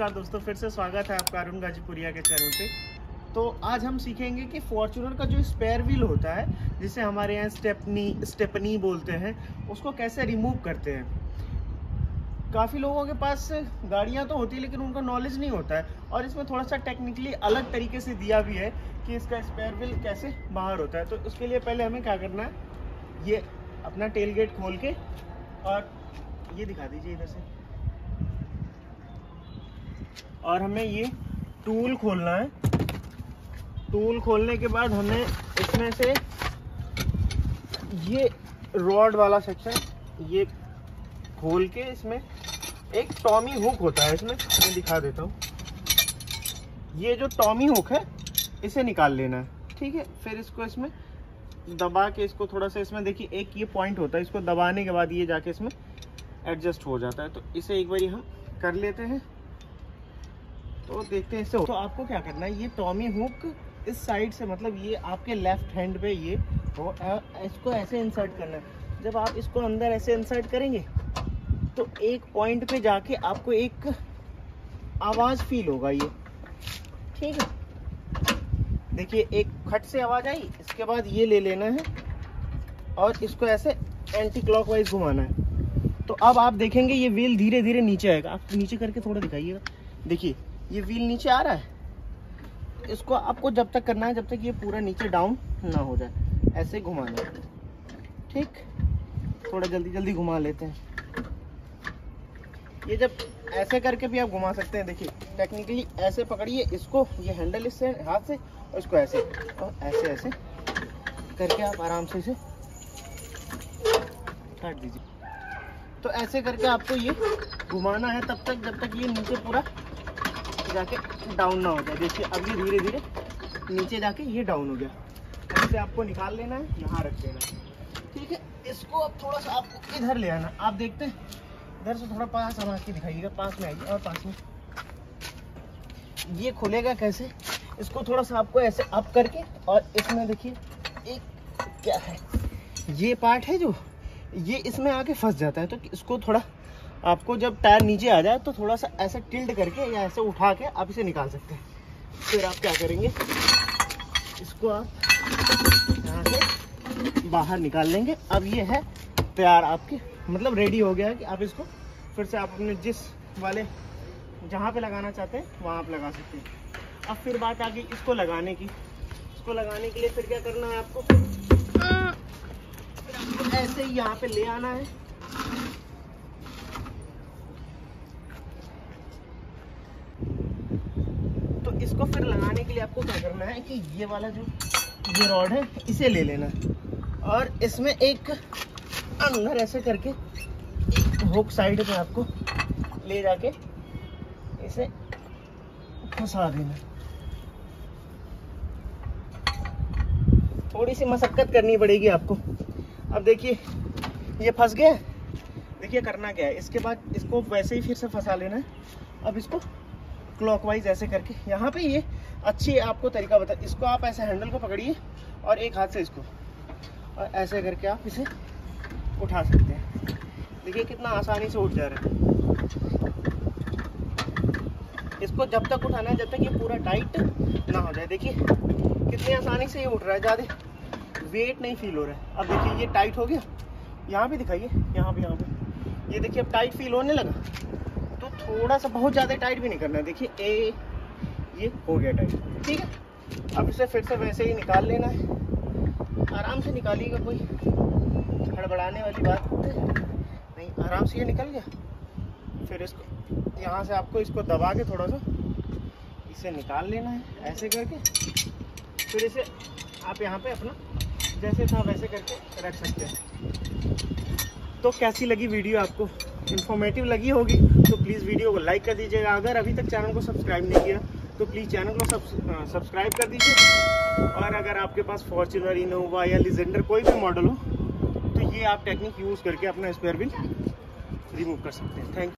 नमस्कार दोस्तों, फिर से स्वागत है आपका अरुण गाजीपुरिया के चैनल पे। तो आज हम सीखेंगे कि फॉर्च्यूनर का जो स्पेयर व्हील होता है, जिसे हमारे यहाँ स्टेपनी बोलते हैं, उसको कैसे रिमूव करते हैं। काफ़ी लोगों के पास गाड़ियाँ तो होती है लेकिन उनका नॉलेज नहीं होता है, और इसमें थोड़ा सा टेक्निकली अलग तरीके से दिया भी है कि इसका स्पेयर व्हील कैसे बाहर होता है। तो उसके लिए पहले हमें क्या करना है, ये अपना टेल गेट खोल के, और ये दिखा दीजिए इधर से, और हमें ये टूल खोलना है। टूल खोलने के बाद हमें इसमें से ये रॉड वाला सेक्शन ये खोल के, इसमें एक टॉमी हुक होता है, इसमें मैं दिखा देता हूँ। ये जो टॉमी हुक है इसे निकाल लेना है, ठीक है। फिर इसको इसमें दबा के, इसको थोड़ा सा, इसमें देखिए एक ये पॉइंट होता है, इसको दबाने के बाद ये जाके इसमें एडजस्ट हो जाता है। तो इसे एक बार हम कर लेते हैं, तो देखते हैं इससे। तो आपको क्या करना है, ये टॉमी हुक इस साइड से, मतलब ये आपके लेफ्ट हैंड पे ये हो, इसको ऐसे इंसर्ट करना है। जब आप इसको अंदर ऐसे इंसर्ट करेंगे तो एक पॉइंट पे जाके आपको एक आवाज़ फील होगा, ये ठीक है। देखिए एक खट से आवाज़ आई, इसके बाद ये ले लेना है और इसको ऐसे एंटी क्लॉकवाइज घुमाना है। तो अब आप देखेंगे ये व्हील धीरे धीरे नीचे आएगा। आप नीचे करके थोड़ा दिखाइएगा, देखिए ये व्हील नीचे आ रहा है। इसको आपको जब तक करना है जब तक ये पूरा नीचे डाउन ना हो जाए, ऐसे घुमाना है, ठीक। थोड़ा जल्दी जल्दी घुमा लेते हैं। ये जब ऐसे करके भी आप घुमा सकते हैं। देखिए टेक्निकली ऐसे पकड़िए इसको, ये हैंडल इससे हाथ से, और इसको ऐसे और ऐसे ऐसे करके आप आराम से इसे काट दीजिए। तो ऐसे करके आपको ये घुमाना है तब तक जब तक ये नीचे पूरा जाके डाउन ना हो जाए। देखिए अब ये धीरे धीरे नीचे जाके ये डाउन हो गया। अब इसे आपको निकाल लेना है, यहाँ रख देना है, ठीक है। इसको अब थोड़ा सा आपको इधर ले आना। आप देखते हैं इधर से थोड़ा पास आना के दिखाइएगा, पास में आइए और पास में। ये खुलेगा कैसे, इसको थोड़ा सा आपको ऐसे अप करके, और इसमें देखिए एक क्या है, ये पार्ट है जो ये इसमें आके फंस जाता है। तो इसको थोड़ा आपको जब टायर नीचे आ जाए तो थोड़ा सा ऐसे टिल्ट करके या ऐसे उठा के आप इसे निकाल सकते हैं। फिर आप क्या करेंगे, इसको आप यहाँ से बाहर निकाल लेंगे। अब ये है तैयार आपके, मतलब रेडी हो गया है कि आप इसको फिर से आप अपने जिस वाले जहाँ पे लगाना चाहते हैं वहाँ आप लगा सकते हैं। अब फिर बात आ गई इसको लगाने की। इसको लगाने के लिए फिर क्या करना है आपको, फिर आपको ऐसे ही यहाँ पे ले आना है। तो इसको फिर लगाने के लिए आपको क्या करना है कि ये वाला जो ये रॉड है इसे ले लेना है, और इसमें एक अंदर ऐसे करके हुक साइड पे आपको ले जाके इसे फंसा देना। थोड़ी सी मशक्कत करनी पड़ेगी आपको। अब देखिए ये फंस गया। देखिए करना क्या है, इसके बाद इसको वैसे ही फिर से फंसा लेना है। अब इसको क्लॉकवाइज ऐसे करके, यहाँ पे ये अच्छी आपको तरीका बता, इसको आप ऐसे हैंडल को पकड़िए और एक हाथ से इसको, और ऐसे करके आप इसे उठा सकते हैं। देखिए कितना आसानी से उठ जा रहा है। इसको जब तक उठाना है जब तक ये पूरा टाइट ना हो जाए। देखिए कितनी आसानी से ये उठ रहा है, ज़्यादा वेट नहीं फील हो रहा है। अब देखिए ये टाइट हो गया, यहाँ पे दिखाइए, यहाँ पे ये देखिए अब टाइट फील होने लगा। तो थोड़ा सा, बहुत ज़्यादा टाइट भी नहीं करना है। देखिए ये हो गया टाइट, ठीक है। अब इसे फिर से वैसे ही निकाल लेना है। आराम से निकालिएगा, कोई हड़बड़ाने वाली बात नहीं, आराम से ये निकल गया। फिर इसको यहाँ से आपको इसको दबा के थोड़ा सा इसे निकाल लेना है, ऐसे करके। फिर इसे आप यहाँ पे अपना जैसे था वैसे करके रख सकते हैं। तो कैसी लगी वीडियो, आपको इन्फॉर्मेटिव लगी होगी तो प्लीज़ वीडियो को लाइक कर दीजिएगा। अगर अभी तक चैनल को सब्सक्राइब नहीं किया तो प्लीज़ चैनल को सब्सक्राइब कर दीजिए। और अगर आपके पास फॉर्च्यूनर, इनोवा या लिजेंडर कोई भी मॉडल हो तो ये आप टेक्निक यूज़ करके अपना स्पेयर व्हील रिमूव कर सकते हैं। Thank you.